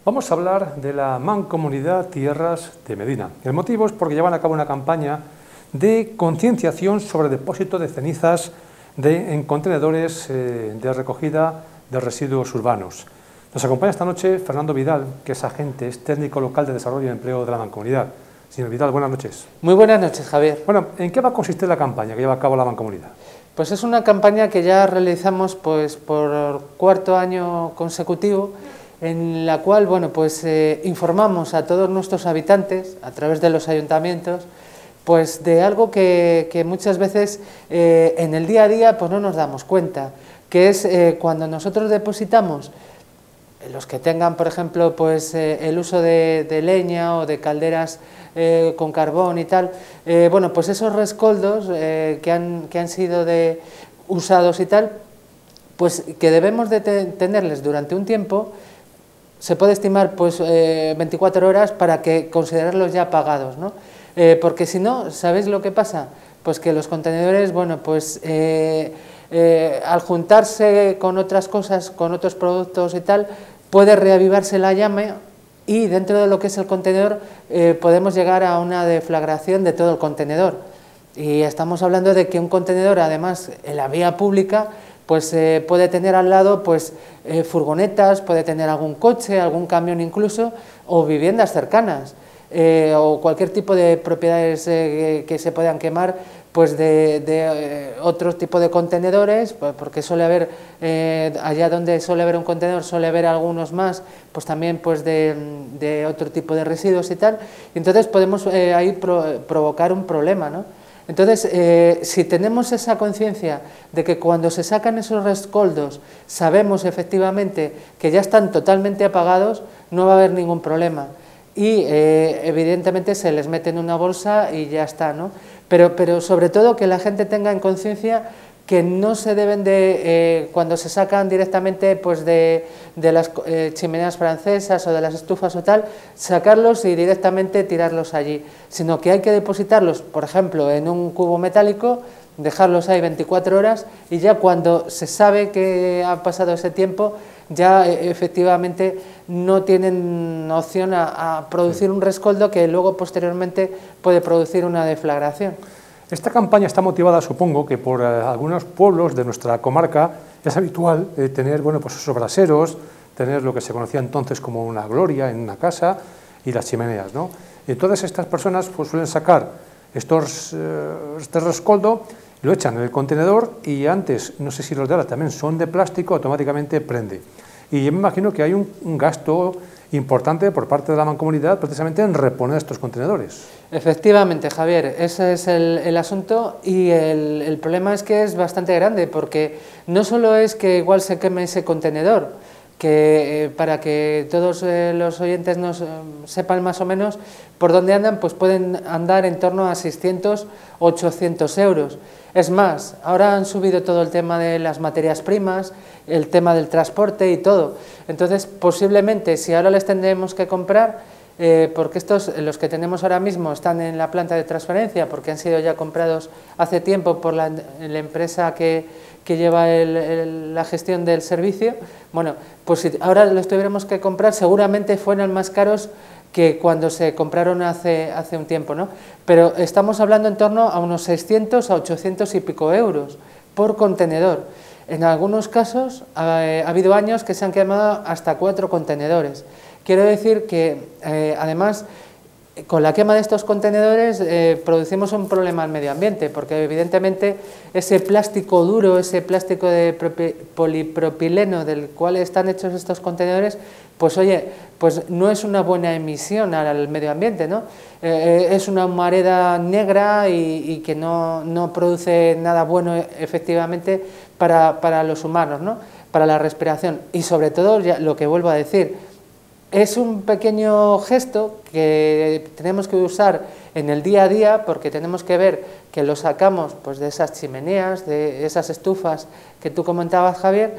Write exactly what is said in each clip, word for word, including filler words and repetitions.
Vamos a hablar de la Mancomunidad Tierras de Medina. El motivo es porque llevan a cabo una campaña de concienciación sobre el depósito de cenizas de, en contenedores eh, de recogida de residuos urbanos. Nos acompaña esta noche Fernando Vidal, que es agente, es técnico local de desarrollo y empleo de la Mancomunidad. Señor Vidal, buenas noches. Muy buenas noches, Javier. Bueno, ¿en qué va a consistir la campaña que lleva a cabo la Mancomunidad? Pues es una campaña que ya realizamos pues, por cuarto año consecutivo, en la cual bueno, pues, eh, informamos a todos nuestros habitantes, a través de los ayuntamientos, pues, de algo que, que muchas veces eh, en el día a día pues, no nos damos cuenta, que es eh, cuando nosotros depositamos, los que tengan, por ejemplo, pues, eh, el uso de, de leña o de calderas eh, con carbón y tal, eh, bueno, pues esos rescoldos eh, que, han, que han sido de, usados y tal, pues que debemos de te tenerles durante un tiempo. Se puede estimar pues eh, veinticuatro horas para que considerarlos ya pagados, ¿no? Eh, porque si no, ¿sabéis lo que pasa? Pues que los contenedores, bueno, pues eh, eh, al juntarse con otras cosas, con otros productos y tal, puede reavivarse la llama y dentro de lo que es el contenedor eh, podemos llegar a una deflagración de todo el contenedor. Y estamos hablando de que un contenedor, además, en la vía pública, pues eh, puede tener al lado pues, eh, furgonetas, puede tener algún coche, algún camión incluso, o viviendas cercanas, eh, o cualquier tipo de propiedades eh, que, que se puedan quemar, pues de, de eh, otro tipo de contenedores, pues porque suele haber, eh, allá donde suele haber un contenedor, suele haber algunos más, pues también pues de, de otro tipo de residuos y tal, y entonces podemos eh, ahí pro, provocar un problema, ¿no? Entonces, eh, si tenemos esa conciencia de que cuando se sacan esos rescoldos sabemos efectivamente que ya están totalmente apagados, no va a haber ningún problema. Y eh, evidentemente se les mete en una bolsa y ya está, ¿no? Pero, pero sobre todo que la gente tenga en conciencia que no se deben de, eh, cuando se sacan directamente pues de, de las eh, chimeneas francesas o de las estufas o tal, sacarlos y directamente tirarlos allí, sino que hay que depositarlos, por ejemplo, en un cubo metálico, dejarlos ahí veinticuatro horas y ya cuando se sabe que ha pasado ese tiempo, ya eh, efectivamente no tienen opción a, a producir un rescoldo que luego posteriormente puede producir una deflagración. Esta campaña está motivada, supongo, que por eh, algunos pueblos de nuestra comarca es habitual eh, tener bueno, pues esos braseros, tener lo que se conocía entonces como una gloria en una casa y las chimeneas, ¿no? Y todas estas personas pues, suelen sacar estos, eh, este rescoldo, lo echan en el contenedor y antes, no sé si los de ahora también son de plástico, automáticamente prende. Y yo me imagino que hay un, un gasto importante por parte de la Mancomunidad precisamente en reponer estos contenedores. Efectivamente, Javier, ese es el, el asunto y el, el problema es que es bastante grande porque no solo es que igual se queme ese contenedor, que eh, para que todos eh, los oyentes nos eh, sepan más o menos por dónde andan, pues pueden andar en torno a seiscientos, ochocientos euros. Es más, ahora han subido todo el tema de las materias primas, el tema del transporte y todo. Entonces, posiblemente, si ahora les tendremos que comprar, eh, porque estos, los que tenemos ahora mismo, están en la planta de transferencia, porque han sido ya comprados hace tiempo por la, la empresa que, que lleva el, el, la gestión del servicio, bueno, pues si ahora los tuviéramos que comprar, seguramente fueran más caros que cuando se compraron hace, hace un tiempo, ¿no? Pero estamos hablando en torno a unos seiscientos a ochocientos y pico euros por contenedor. En algunos casos ha, ha habido años que se han quemado hasta cuatro contenedores. Quiero decir que, eh, además, con la quema de estos contenedores eh, producimos un problema al medio ambiente, porque evidentemente ese plástico duro, ese plástico de polipropileno del cual están hechos estos contenedores, pues oye, pues no es una buena emisión al medio ambiente, ¿no? Eh, es una humareda negra y, y que no, no produce nada bueno efectivamente para, para los humanos, ¿no? Para la respiración y sobre todo, ya, lo que vuelvo a decir, es un pequeño gesto que tenemos que usar en el día a día porque tenemos que ver que lo sacamos pues, de esas chimeneas, de esas estufas que tú comentabas, Javier,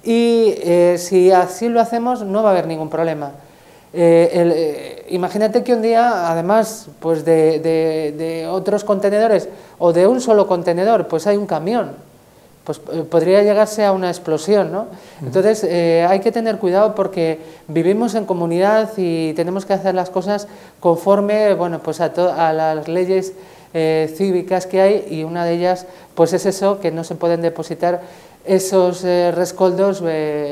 y eh, si así lo hacemos no va a haber ningún problema. Eh, el, eh, imagínate que un día, además pues de, de, de otros contenedores o de un solo contenedor, pues hay un camión. pues eh, podría llegarse a una explosión, ¿no? Entonces eh, hay que tener cuidado porque vivimos en comunidad y tenemos que hacer las cosas conforme, bueno, pues a, a las leyes eh, cívicas que hay, y una de ellas pues es eso, que no se pueden depositar esos eh, rescoldos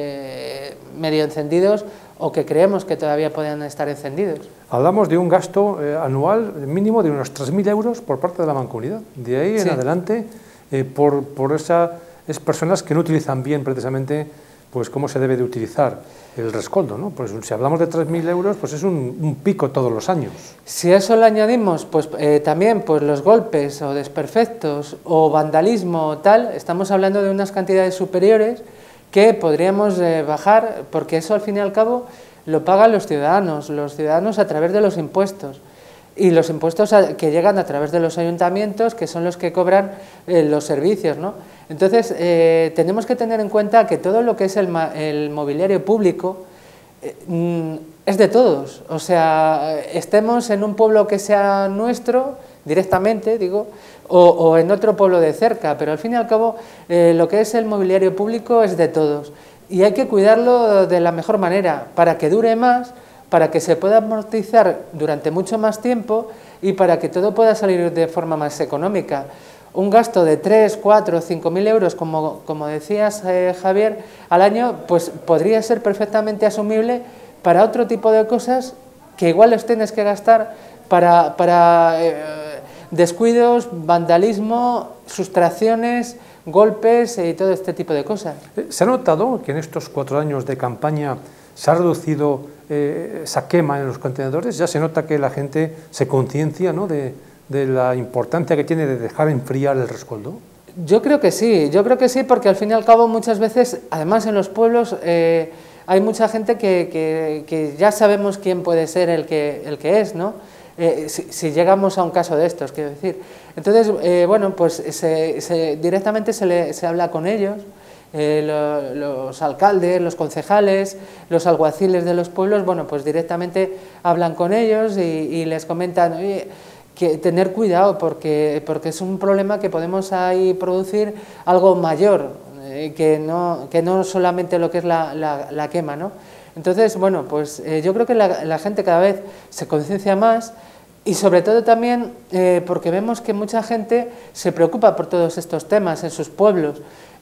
eh, medio encendidos o que creemos que todavía pueden estar encendidos. Hablamos de un gasto eh, anual mínimo de unos tres mil euros por parte de la Mancomunidad. De ahí en sí. adelante, eh, por, por esas personas que no utilizan bien precisamente pues cómo se debe de utilizar el rescoldo, ¿no? Pues si hablamos de tres mil euros, pues es un, un pico todos los años. Si a eso le añadimos pues eh, también pues los golpes o desperfectos o vandalismo o tal, estamos hablando de unas cantidades superiores que podríamos eh, bajar, porque eso al fin y al cabo lo pagan los ciudadanos, los ciudadanos a través de los impuestos, y los impuestos a, que llegan a través de los ayuntamientos, que son los que cobran eh, los servicios, ¿no? Entonces eh, tenemos que tener en cuenta que todo lo que es el, el mobiliario público eh, mm, es de todos, o sea, estemos en un pueblo que sea nuestro directamente, digo, o, o en otro pueblo de cerca, pero al fin y al cabo eh, lo que es el mobiliario público es de todos y hay que cuidarlo de la mejor manera para que dure más, para que se pueda amortizar durante mucho más tiempo y para que todo pueda salir de forma más económica. Un gasto de tres, cuatro, cinco mil euros, como, como decías eh, Javier, al año, pues podría ser perfectamente asumible para otro tipo de cosas que igual los tienes que gastar para, para eh, descuidos, vandalismo, sustracciones, golpes y todo este tipo de cosas. ¿Se ha notado que en estos cuatro años de campaña se ha reducido eh, esa quema en los contenedores? Ya se nota que la gente se conciencia, ¿no?, de, de la importancia que tiene de dejar enfriar el rescoldo. Yo creo que sí, yo creo que sí, porque al fin y al cabo muchas veces, además en los pueblos, eh, hay mucha gente que, que, que ya sabemos quién puede ser el que, el que es, ¿no? Eh, si, si llegamos a un caso de estos, quiero decir. Entonces, eh, bueno, pues se, se, directamente se, le, se habla con ellos, eh, lo, los alcaldes, los concejales, los alguaciles de los pueblos, bueno, pues directamente hablan con ellos y, y les comentan, oye, que tener cuidado porque, porque es un problema que podemos ahí producir algo mayor, eh, que, no, que no solamente lo que es la, la, la quema, ¿no? Entonces, bueno, pues eh, yo creo que la, la gente cada vez se conciencia más y sobre todo también eh, porque vemos que mucha gente se preocupa por todos estos temas en sus pueblos.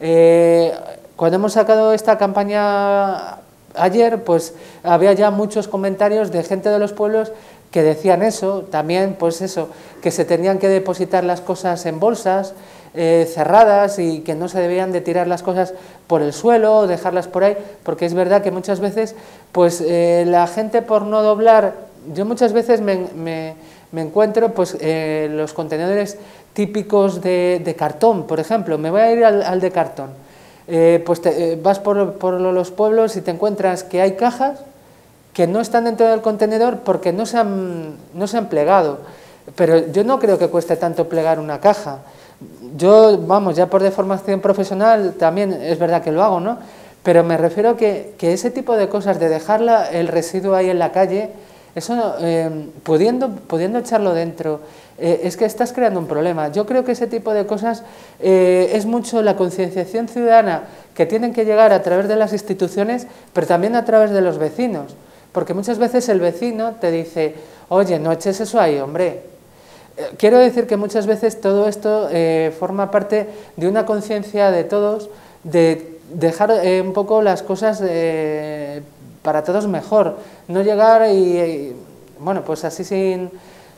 Eh, cuando hemos sacado esta campaña ayer, pues había ya muchos comentarios de gente de los pueblos que decían eso, también pues eso, que se tenían que depositar las cosas en bolsas eh, cerradas y que no se debían de tirar las cosas por el suelo o dejarlas por ahí, porque es verdad que muchas veces pues eh, la gente por no doblar, yo muchas veces me, me, me encuentro pues eh, los contenedores típicos de, de cartón, por ejemplo, me voy a ir al, al de cartón, eh, pues te, eh, vas por, por los pueblos y te encuentras que hay cajas que no están dentro del contenedor porque no se han, no se han plegado. Pero yo no creo que cueste tanto plegar una caja. Yo, vamos, ya por deformación profesional también es verdad que lo hago, ¿no? Pero me refiero a que, que ese tipo de cosas, de dejar la, el residuo ahí en la calle, eso, eh, pudiendo, pudiendo echarlo dentro, eh, es que estás creando un problema. Yo creo que ese tipo de cosas eh, es mucho la concienciación ciudadana que tienen que llegar a través de las instituciones, pero también a través de los vecinos. Porque muchas veces el vecino te dice, oye, no eches eso ahí, hombre. Quiero decir que muchas veces todo esto eh, forma parte de una conciencia de todos, de dejar eh, un poco las cosas eh, para todos mejor. No llegar y, y bueno, pues así sin,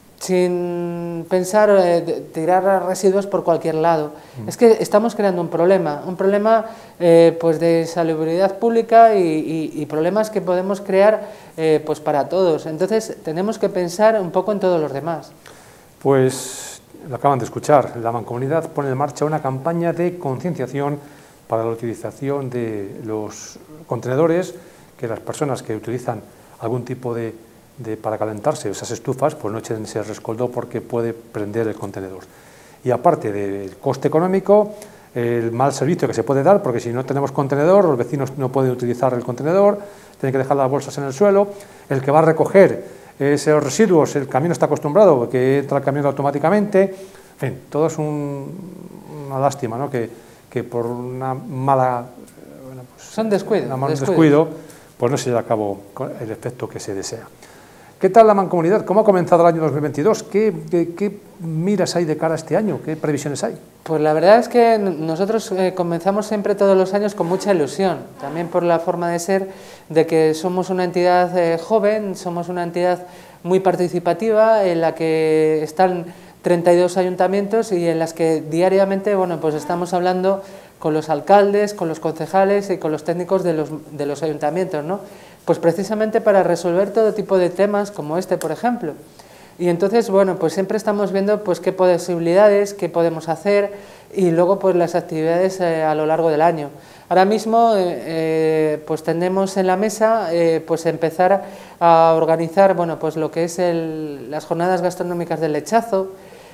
sin pensar, eh, tirar residuos por cualquier lado. Mm. Es que estamos creando un problema, un problema eh, pues de salubridad pública y, y, y problemas que podemos crear eh, pues para todos. Entonces tenemos que pensar un poco en todos los demás. Pues lo acaban de escuchar, la Mancomunidad pone en marcha una campaña de concienciación para la utilización de los contenedores, que las personas que utilizan algún tipo de De, para calentarse esas estufas, pues no echen ese rescoldo porque puede prender el contenedor. Y aparte del coste económico, el mal servicio que se puede dar, porque si no tenemos contenedor, los vecinos no pueden utilizar el contenedor, tienen que dejar las bolsas en el suelo, el que va a recoger esos residuos, el camión está acostumbrado, porque entra el camión automáticamente, en fin, todo es un, una lástima, ¿no?, que, que por una mala, bueno, pues, Son descuido, una mal descuido. descuido, pues no se lleva a cabo el efecto que se desea. ¿Qué tal la Mancomunidad? ¿Cómo ha comenzado el año dos mil veintidós? ¿Qué, qué, qué miras hay de cara a este año? ¿Qué previsiones hay? Pues la verdad es que nosotros eh, comenzamos siempre todos los años con mucha ilusión, también por la forma de ser, de que somos una entidad eh, joven, somos una entidad muy participativa, en la que están treinta y dos ayuntamientos y en las que diariamente, bueno, pues estamos hablando con los alcaldes, con los concejales y con los técnicos de los, de los ayuntamientos, ¿no? Pues precisamente para resolver todo tipo de temas como este, por ejemplo. Y entonces, bueno, pues siempre estamos viendo pues qué posibilidades, qué podemos hacer y luego pues las actividades eh, a lo largo del año. Ahora mismo eh, eh, pues tenemos en la mesa eh, pues empezar a organizar, bueno, pues lo que es el, las jornadas gastronómicas del lechazo.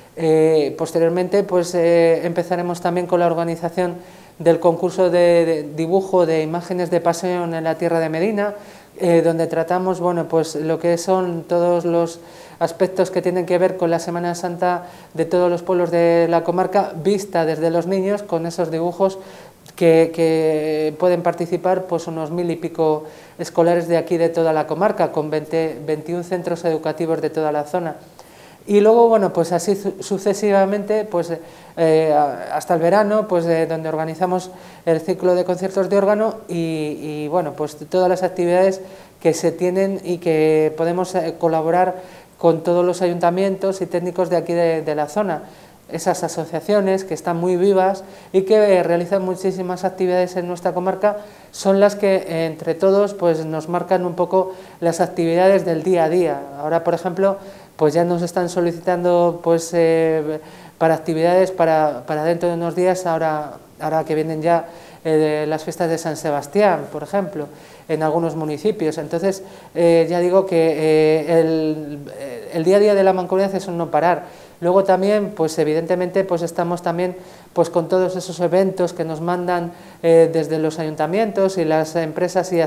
Eh, posteriormente pues eh, empezaremos también con la organización del concurso de, de dibujo de imágenes de pasión en la tierra de Medina, eh, donde tratamos, bueno, pues lo que son todos los aspectos que tienen que ver con la Semana Santa de todos los pueblos de la comarca, vista desde los niños con esos dibujos que, que pueden participar pues unos mil y pico escolares de aquí de toda la comarca, con veinte, veintiún centros educativos de toda la zona. Y luego, bueno, pues así sucesivamente, pues eh, hasta el verano, pues eh, donde organizamos el ciclo de conciertos de órgano y, y, bueno, pues todas las actividades que se tienen y que podemos eh, colaborar con todos los ayuntamientos y técnicos de aquí de, de la zona. Esas asociaciones que están muy vivas y que eh, realizan muchísimas actividades en nuestra comarca son las que eh, entre todos pues nos marcan un poco las actividades del día a día. Ahora, por ejemplo, pues ya nos están solicitando pues eh, para actividades para, para dentro de unos días, ahora, ahora que vienen ya eh, las fiestas de San Sebastián, por ejemplo, en algunos municipios. Entonces, eh, ya digo que eh, el, el día a día de la Mancomunidad es un no parar. Luego también, pues evidentemente, pues estamos también pues con todos esos eventos que nos mandan eh, desde los ayuntamientos y las empresas y,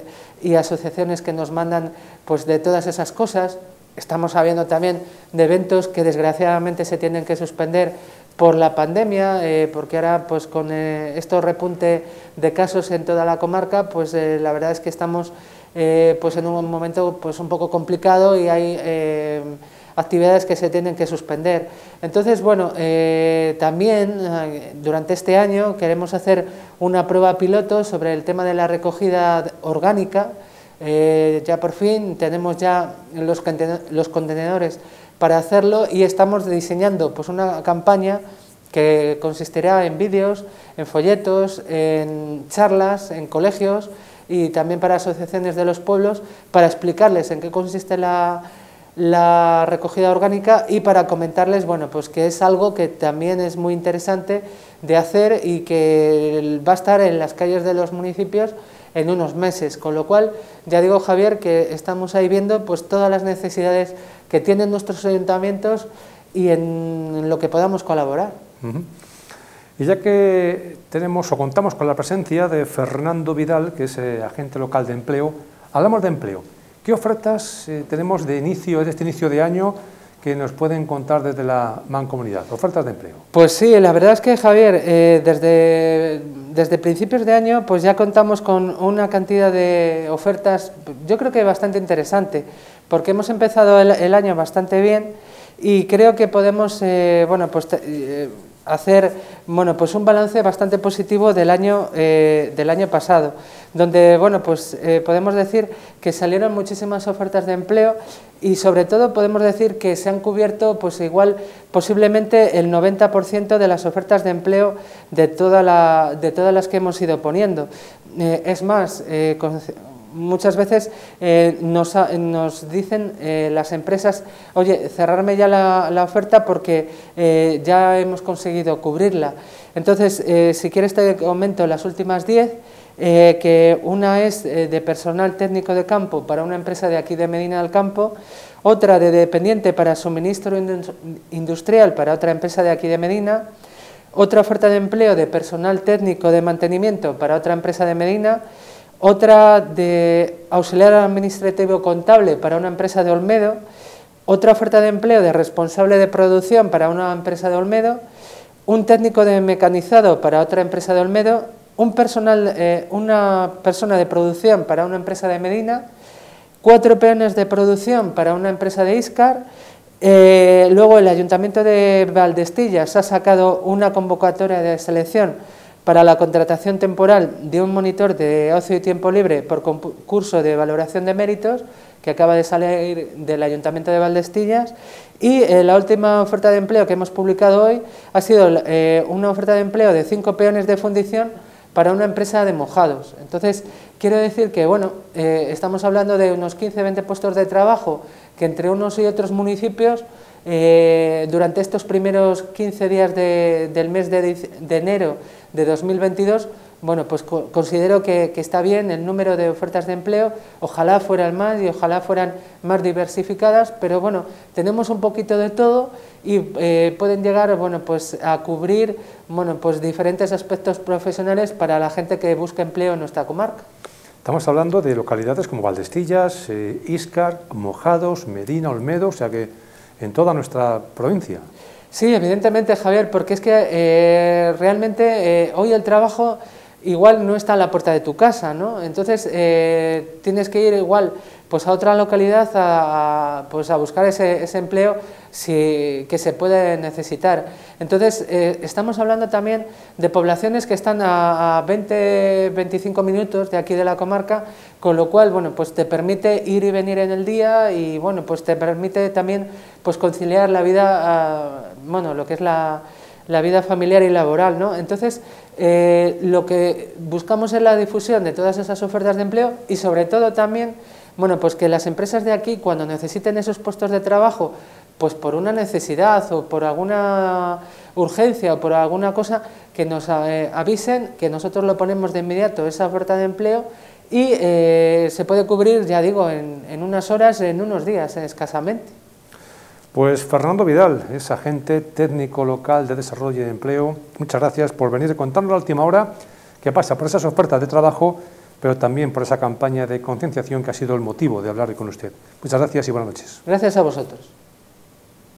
y asociaciones que nos mandan pues de todas esas cosas. Estamos sabiendo también de eventos que desgraciadamente se tienen que suspender por la pandemia, eh, porque ahora pues con eh, estos repunte de casos en toda la comarca, pues eh, la verdad es que estamos eh, pues en un momento pues un poco complicado y hay eh, actividades que se tienen que suspender. Entonces, bueno, eh, también eh, durante este año queremos hacer una prueba piloto sobre el tema de la recogida orgánica. Eh, ya por fin tenemos ya los, los contenedores para hacerlo y estamos diseñando pues una campaña que consistirá en vídeos, en folletos, en charlas, en colegios y también para asociaciones de los pueblos para explicarles en qué consiste la, la recogida orgánica y para comentarles, bueno, pues que es algo que también es muy interesante de hacer y que va a estar en las calles de los municipios en unos meses, con lo cual, ya digo, Javier, que estamos ahí viendo pues todas las necesidades que tienen nuestros ayuntamientos y en lo que podamos colaborar. Uh-huh. Y ya que tenemos o contamos con la presencia de Fernando Vidal, que es eh, agente local de empleo, hablamos de empleo. ¿Qué ofertas eh, tenemos de inicio, de este inicio de año, que nos pueden contar desde la Mancomunidad? Ofertas de empleo. Pues sí, la verdad es que, Javier, eh, desde, desde principios de año pues ya contamos con una cantidad de ofertas, yo creo que bastante interesante, porque hemos empezado el, el año bastante bien y creo que podemos eh, bueno, pues, eh, hacer bueno, pues un balance bastante positivo del año, eh, del año pasado, donde bueno, pues, eh, podemos decir que salieron muchísimas ofertas de empleo y sobre todo podemos decir que se han cubierto pues igual posiblemente el noventa por ciento de las ofertas de empleo de, toda la, de todas las que hemos ido poniendo. Eh, es más, eh, con, muchas veces eh, nos, nos dicen eh, las empresas, oye, cerrarme ya la, la oferta porque eh, ya hemos conseguido cubrirla. Entonces, eh, si quieres te comento las últimas diez, eh, que una es eh, de personal técnico de campo para una empresa de aquí de Medina del Campo, otra de dependiente para suministro industrial para otra empresa de aquí de Medina, otra oferta de empleo de personal técnico de mantenimiento para otra empresa de Medina, otra de auxiliar administrativo contable para una empresa de Olmedo, otra oferta de empleo de responsable de producción para una empresa de Olmedo, un técnico de mecanizado para otra empresa de Olmedo, un personal, eh, una persona de producción para una empresa de Medina, cuatro peones de producción para una empresa de Íscar. Eh, luego el Ayuntamiento de Valdestillas ha sacado una convocatoria de selección para la contratación temporal de un monitor de ocio y tiempo libre por concurso de valoración de méritos que acaba de salir del Ayuntamiento de Valdestillas, y eh, la última oferta de empleo que hemos publicado hoy ha sido eh, una oferta de empleo de cinco peones de fundición para una empresa de mojados. Entonces, quiero decir que, bueno, eh, estamos hablando de unos quince a veinte puestos de trabajo que entre unos y otros municipios, eh, durante estos primeros quince días de, del mes de, de enero de dos mil veintidós, bueno, pues co considero que, que está bien el número de ofertas de empleo, ojalá fueran más y ojalá fueran más diversificadas, pero bueno, tenemos un poquito de todo y eh, pueden llegar, bueno, pues a cubrir, bueno, pues diferentes aspectos profesionales para la gente que busca empleo en nuestra comarca. Estamos hablando de localidades como Valdestillas, eh, Íscar, Mojados, Medina, Olmedo, o sea que en toda nuestra provincia. Sí, evidentemente, Javier, porque es que eh, realmente eh, hoy el trabajo igual no está a la puerta de tu casa, ¿no? Entonces eh, tienes que ir igual pues a otra localidad a, a, pues a buscar ese, ese empleo si, que se puede necesitar. Entonces eh, estamos hablando también de poblaciones que están a, a veinte a veinticinco minutos de aquí de la comarca, con lo cual, bueno, pues te permite ir y venir en el día y, bueno, pues te permite también pues conciliar la vida, a, bueno, lo que es la, la vida familiar y laboral, ¿no? Entonces, eh, lo que buscamos es la difusión de todas esas ofertas de empleo y sobre todo también, bueno, pues que las empresas de aquí, cuando necesiten esos puestos de trabajo, pues por una necesidad o por alguna urgencia o por alguna cosa, que nos eh, avisen, que nosotros lo ponemos de inmediato, esa oferta de empleo, y eh, se puede cubrir, ya digo, en, en unas horas, en unos días, escasamente. Pues Fernando Vidal es agente técnico local de desarrollo y de empleo. Muchas gracias por venir y contarnos la última hora que pasa por esas ofertas de trabajo, pero también por esa campaña de concienciación que ha sido el motivo de hablar con usted. Muchas gracias y buenas noches. Gracias a vosotros.